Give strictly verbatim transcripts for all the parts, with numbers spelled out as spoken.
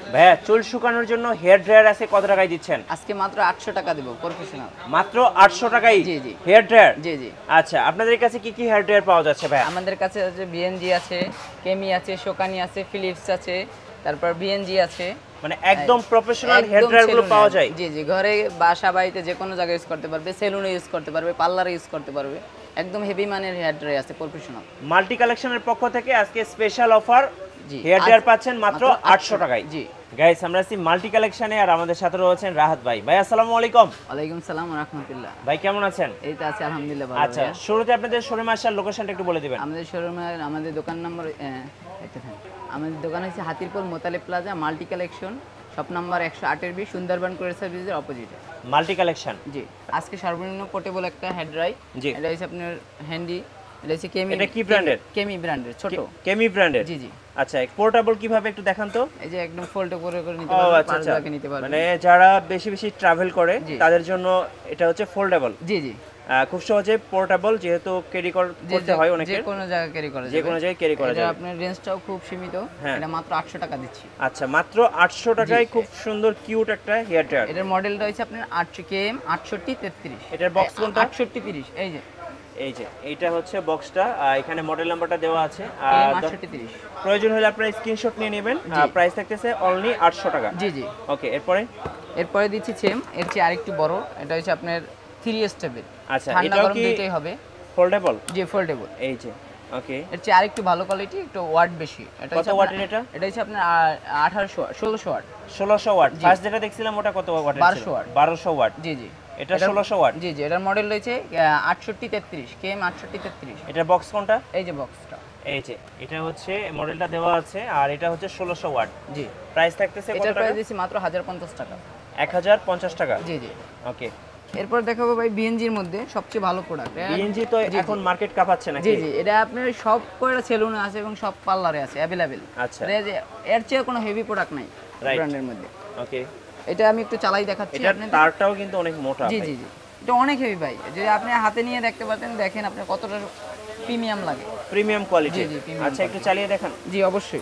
ভাইয়া চুল শুকানোর জন্য হেয়ার ড্রায়ার আছে, কত টাকায় দিচ্ছেন? আজকে মাত্র আটশো টাকা দেব, প্রফেশনাল। মাত্র আটশো টাকায়? জি জি। Hair dryer? জি জি। আচ্ছা, আপনাদের কাছে কি কি হেয়ার ড্রায়ার পাওয়া যাচ্ছে ভাইয়া? আমাদের কাছে আছে বিএনজি আছে, কেমি আছে, শোকানি আছে, ফিলিপস আছে, তারপর বিএনজি আছে। মানে একদম প্রফেশনাল হেয়ার ড্রায়ার গুলো পাওয়া যায়? জি জি, ঘরে বাসা বাড়িতে যে কোনো জায়গায় ইউজ করতে পারবে, সেলুনে ইউজ করতে পারবে, পার্লারে ইউজ করতে পারবে। একদম হেভি মানের হেয়ার ড্রায়ার আছে, প্রফেশনাল। মাল্টি কালেকশনের পক্ষ থেকে আজকে স্পেশাল অফার, জি, হেয়ার ড্রায়ার পাচ্ছেন মাত্র আটশো টাকায়। জি গাইস, আমরা আছি মাল্টি কালেকশনে আর আমাদের সাথে রয়েছেন রাহাত ভাই। ভাই আসসালামু আলাইকুম। ওয়ালাইকুম সালাম ওয়া রাহমাতুল্লাহ। ভাই কেমন আছেন? এই তো আছি আলহামদুলিল্লাহ ভালো। আচ্ছা, শুরুতে আপনাদের শোরুমে আসার লোকেশনটা একটু বলে দিবেন। আমাদের শোরুমে আমাদের দোকান নম্বর একটা থাকে, আমাদের দোকান হচ্ছে Hatirpool Motaleb plaza, multi collection, shop number একশো আটের বি, সুন্দরবন কোরিয়ার সার্ভিসের অপোজিটে মাল্টি কালেকশন। জি, আজকে সর্বনিম্ন পোর্টেবল একটা হেড ড্রাই। জি, এটা হচ্ছে আপনার হ্যান্ডি। এটা হচ্ছে কেমি। এটা কি ব্র্যান্ডের? কেমি ব্র্যান্ডের, ছোট কেমি ব্র্যান্ডের। জি জি। আচ্ছা, পোর্টেবল কিভাবে একটু দেখান তো। এই যে একদম ফোল্ড করে করে নিতে পারবেন, পাঁচ জায়গায় নিতে পারবেন। মানে যারা বেশি বেশি ট্রাভেল করে তাদের জন্য এটা হচ্ছে ফোল্ডেবল। জি জি, খুব সহজে পোর্টেবল, যেহেতু ক্যারি করতে হয় অনেকে, যে কোনো জায়গায় ক্যারি করা যাবে, যে কোনো জায়গায় ক্যারি করা যাবে। এটা আপনার রেঞ্জটাও খুব সীমিত। এটা মাত্র আটশো টাকা দিচ্ছি। আচ্ছা, মাত্র আটশো টাকায় খুব সুন্দর কিউট একটা হেয়ার ড্রায়ার। এটার মডেলটা হচ্ছে আপনার আটশো কেএম আটষট্টি তেত্রিশ। এটার বক্স কোনটা? আটষট্টি তিরিশ। এই যে এই যে এইটা হচ্ছে বক্সটা, এখানে মডেল নাম্বারটা দেওয়া আছে। আটষট্টি তিরিশ। প্রয়োজন হলে আপনারা স্ক্রিনশট নিয়ে নেবেন। প্রাইস থাকতেছে অনলি আটশো টাকা। জি জি। ওকে, এরপরে এরপরে দিচ্ছি সেম, এর চেয়ে আরেকটু বড়। এটা হচ্ছে আপনার থ্রি স্টেপের। আচ্ছা, এটাও কি দুটোই হবে ফোল্ডেবল? জি, ফোল্ডেবল। এই যে ওকে, এর চেয়ে আরেকটু ভালো কোয়ালিটি, একটু ওয়াট বেশি। এটা কত ওয়াটের এটা? এটা হচ্ছে আপনার আঠারোশো ষোলোশো ওয়াট। ষোলোশো ওয়াট। ফার্স্ট যেটা দেখছিলাম ওটা কত ওয়াটের ছিল? বারোশো ওয়াট। বারোশো ওয়াট। জি জি। এটা ষোলোশো ওয়াট। জি জি, এটার মডেল রয়েছে আটষট্টি তেত্রিশ, কেএম আটষট্টি তেত্রিশ। এটার বক্স কোনটা? এই যে বক্সটা, এই যে এটা হচ্ছে মডেলটা দেওয়া আছে, আর এটা হচ্ছে ষোলোশো ওয়াট। জি। প্রাইস থাকতেছে কত টাকা? এটার প্রাইস দিছি মাত্র এক হাজার পঞ্চাশ টাকা। এক হাজার পঞ্চাশ টাকা? জি জি। ওকে, এরপর দেখাবো ভাই বিএনজির মধ্যে সবচেয়ে ভালো প্রোডাক্ট। বিএনজি তো এখন মার্কেট কাঁপাচ্ছে নাকি? জি জি, এটা আপনার সব কয়টা সেলুনে আছে এবং সব পার্লারে আছে अवेलेबल। আচ্ছা, এর চেয়ে কোনো হেভি প্রোডাক্ট নাই ব্র্যান্ডের মধ্যে। ওকে, এটা আমি একটু চালাই দেখাচ্ছি আপনাদের। তারটাও কিন্তু অনেক মোটা। জি জি জি, এটা অনেক হেভি ভাই। যদি আপনি হাতে নিয়ে দেখতে পারেন, দেখেন আপনি কতটা প্রিমিয়াম লাগে, প্রিমিয়াম কোয়ালিটি। জি জি। আচ্ছা, একটু চালিয়ে দেখান। জি অবশ্যই।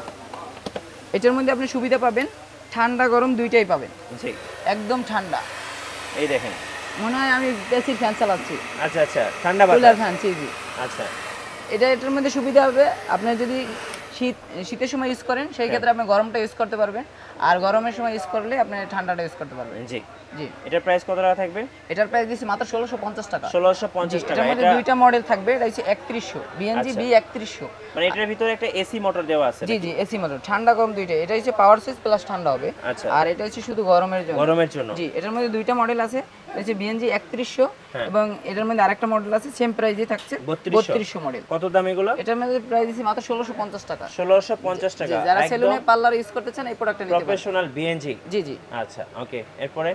এটার মধ্যে আপনি সুবিধা পাবেন, ঠান্ডা গরম দুইটাই পাবেন। জি, একদম ঠান্ডা। এই দেখেন, মনে হয় আমি এসির ফ্যান চালাচ্ছি। আচ্ছা আচ্ছা, ঠান্ডা বাতাস, কুলার ফ্যান। জি জি। আচ্ছা, এটা এটার মধ্যে সুবিধা হবে, আপনি যদি শীত শীতের সময় ইউজ করেন সেই ক্ষেত্রে আপনি গরমটা ইউজ করতে পারবেন, আর গরমের সময় ইউজ করলে আপনি ঠান্ডাটা ইউজ করতে পারবেন। জি জি। এটার প্রাইস কত টাকা থাকবে? এটার প্রাইস দিচ্ছি মাত্র ষোলোশো পঞ্চাশ টাকা। ষোলোশো পঞ্চাশ টাকা। এটার মধ্যে দুইটা মডেল থাকবে, এটা হচ্ছে একত্রিশশো, বিএনজি বি একত্রিশশো। মানে এটার ভিতরে একটা এসি মোটর দেওয়া আছে? জি জি, এসি মোটর, ঠান্ডা গরম দুইটাই। এটা হচ্ছে পাওয়ার সুইচ প্লাস ঠান্ডা হবে। আচ্ছা, আর এটা হচ্ছে শুধু গরমের জন্য। গরমের জন্য। জি, এটার মধ্যে দুইটা মডেল আছে, এটা হচ্ছে বিএনজি একত্রিশশো এবং এটার মধ্যে আরেকটা মডেল আছে সেম প্রাইসে থাকছে বত্রিশশো মডেল। কত দাম এগুলো? এটার মধ্যে প্রাইস দিচ্ছি মাত্র ষোলোশো পঞ্চাশ টাকা। ষোলোশো পঞ্চাশ টাকা। যারা সেলুনে পার্লার ইউজ করতে চান এই প্রোডাক্টটা নিতে পারেন, প্রফেশনাল বিএনজি। জি জি। আচ্ছা, ওকে, এরপরে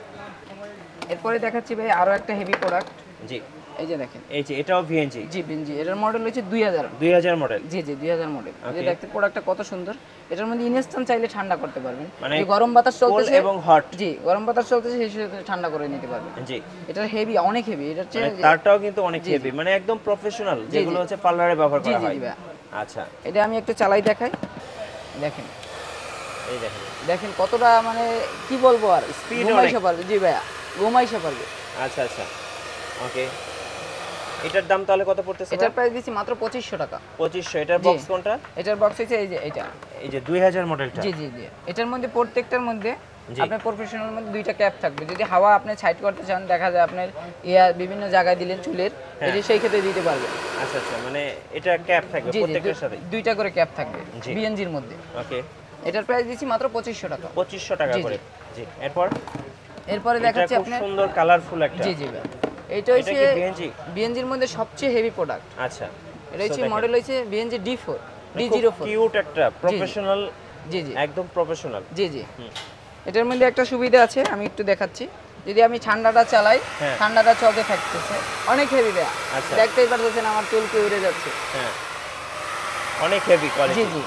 এরপরে দেখাচ্ছি ভাই আরো একটা হেভি প্রোডাক্ট। জি, এই যে দেখেন, এই যে এটাও বিএনজি। জি বিএনজি। এটার মডেল হচ্ছে দুই হাজার। দুই হাজার মডেল? জি জি, দুই হাজার মডেল। এই যে দেখতে প্রোডাক্টটা কত সুন্দর। এটার মধ্যে ইনস্ট্যান্ট চাইলে ঠান্ডা করতে পারবেন, মানে গরম বাতাস চলতেছে এবং হট। জি, গরম বাতাস চলতেছে সেই সাথে ঠান্ডা করে নিতে পারবেন। জি, এটা হেভি, অনেক হেভি। এটা হচ্ছে তারটাও কিন্তু অনেক হেভি, মানে একদম প্রফেশনাল, যেগুলো হচ্ছে পার্লারে ব্যবহার করা হয়। আচ্ছা, এটা আমি একটু চালাই দেখাই, দেখেন। এই দেখেন, দেখেন কতটা, মানে কি বলবো, আর স্পিড ঘুমাইশা পারবে। জি ভাইয়া, ঘুমাইশা পারবে। আচ্ছা আচ্ছা, ওকে। এটার দাম তাহলে কত পড়তেছে? এটার প্রাইস দিচ্ছি মাত্র পঁচিশশো টাকা। পঁচিশশো। এটার বক্স কোনটা? এটার বক্স হচ্ছে এই যে এটা, এই যে দুই হাজার মডেলটা। জি জি জি। এটার মধ্যে প্রত্যেকটার মধ্যে আপনার প্রফেশনাল মধ্যে দুইটা ক্যাপ থাকবে। যদি হাওয়া আপনি সাইড করতে চান, দেখা যায় আপনার ইয়া বিভিন্ন জায়গায় দিলেন চুলের, এই সেই ক্ষেত্রে দিতে পারবেন। আচ্ছা আচ্ছা, মানে এটা ক্যাপ থাকবে প্রত্যেকটার সাথে? দুইটা করে ক্যাপ থাকবে বিএনজির মধ্যে। ওকে, এটার প্রাইস দিচ্ছি মাত্র পঁচিশশো টাকা। পঁচিশশো টাকা করে। জি, এরপর এরপরে দেখাচ্ছি আপনার সুন্দর কালারফুল একটা। জি জি ভাই, এটা হচ্ছে বিএনজি। বিএনজির মধ্যে সবচেয়ে হেভি প্রোডাক্ট। আচ্ছা, এটা হচ্ছে মডেল হচ্ছে BNG D four, D zero four. Cute একটা প্রফেশনাল। জি জি, একদম প্রফেশনাল। জি জি। এটার মধ্যে একটা সুবিধা আছে, আমি একটু দেখাচ্ছি। যদি আমি ঠান্ডাটা চালাই, ঠান্ডাটা চলতে থাকতেছে, অনেক হেভি ভাই। দেখতেই পারতেছেন আমার চুল কে উড়ে যাচ্ছে। হ্যাঁ, অনেক হেভি কোয়ালিটি। জি জি।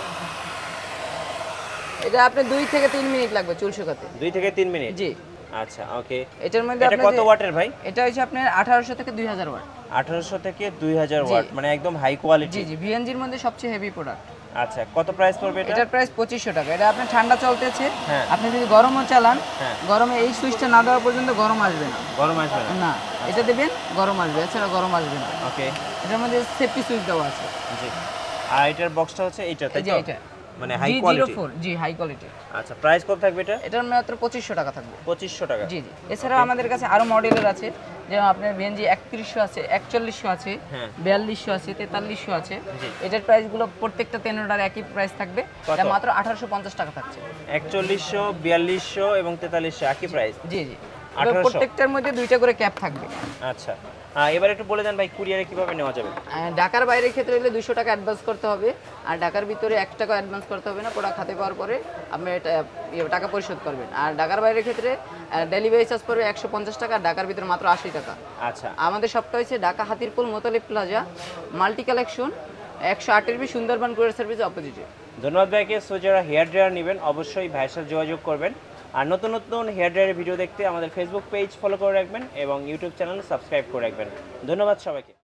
এটা আপনি দুই থেকে তিন মিনিট লাগবে চুল শুকাতে। দুই থেকে তিন মিনিট? জি। আচ্ছা, ওকে। এটার মধ্যে এটা কত ওয়াটের ভাই? এটা হচ্ছে আপনার আঠারোশো থেকে দুই হাজার ওয়াট। আঠারোশো থেকে দুই হাজার ওয়াট, মানে একদম হাই কোয়ালিটি। জি জি, বিএনজির মধ্যে সবচেয়ে হেভি প্রোডাক্ট। আচ্ছা, কত প্রাইস পড়বে এটা? এটার প্রাইস পঁচিশশো টাকা। এটা আপনার ঠান্ডা চলতেছে, হ্যাঁ। আপনি যদি গরমও চালান, হ্যাঁ। গরমে এই সুইচটা না দেওয়া পর্যন্ত গরম আসবে না। গরম আসবে না? না, এটা দেবেন গরম আসবে, এছাড়া গরম আসবে না। ওকে। এটার মধ্যে সেফটি সুইচ দেওয়া আছে। জি। আর এটার বক্সটা হচ্ছে এইটা, তাই এই যে তো? এটা মানে high G zero quality. Four, G high quality. আচ্ছা, প্রাইস কত থাকবে এটা? এটার মাত্র পঁচিশশো টাকা থাকবে। পঁচিশশো টাকা। জি জি। এছাড়াও আমাদের কাছে আরো মডেলের আছে, যেমন আপনার বিএনজি একত্রিশশো আছে, একচল্লিশশো আছে, হ্যাঁ। বিয়াল্লিশশো আছে, তেতাল্লিশশো আছে। জি। এটার প্রাইসগুলো প্রত্যেকটা তেনোটার একই প্রাইস থাকবে। কত? এটা মাত্র আঠারোশো পঞ্চাশ টাকা থাকছে। একচল্লিশশো, বিয়াল্লিশশো এবং তেতাল্লিশশো একই প্রাইস। জি জি। আঠারোশো। প্রত্যেকটার মধ্যে দুইটা করে ক্যাপ থাকবে। আচ্ছা, আহ, এবার একটু বলে দেন ভাই, কুরিয়ারে কিভাবে নেওয়া যাবে? আহ, ঢাকার বাইরের ক্ষেত্রে হলে দুশো টাকা অ্যাডভান্স করতে হবে, আর ঢাকার ভিতরে এক টাকা অ্যাডভান্স করতে হবে না। প্রোডাক্ট হাতে পাওয়ার পরে আপনি এটা ইয়ে, টাকা পরিশোধ করবেন। আর ঢাকার বাইরের ক্ষেত্রে ডেলিভারি চার্জ পড়বে একশো পঞ্চাশ টাকা, আর ঢাকার ভিতরে মাত্র আশি টাকা। আচ্ছা। আমাদের শপটা হচ্ছে Dhaka Hatirpool Motalib plaza, multi collection, একশো আটের বি সুন্দরবন কুরিয়ার সার্ভিস অপোজিটে। ধন্যবাদ ভাইকে। সো যারা হেয়ার ড্রায়ার নেবেন অবশ্যই ভাইয়ের সাথে যোগাযোগ করবেন। আর নতুন নতুন হেয়ার ড্রায়ারের ভিডিও দেখতে আমাদের ফেসবুক পেজ ফলো করে রাখবেন এবং ইউটিউব চ্যানেল সাবস্ক্রাইব করে রাখবেন। ধন্যবাদ সবাইকে।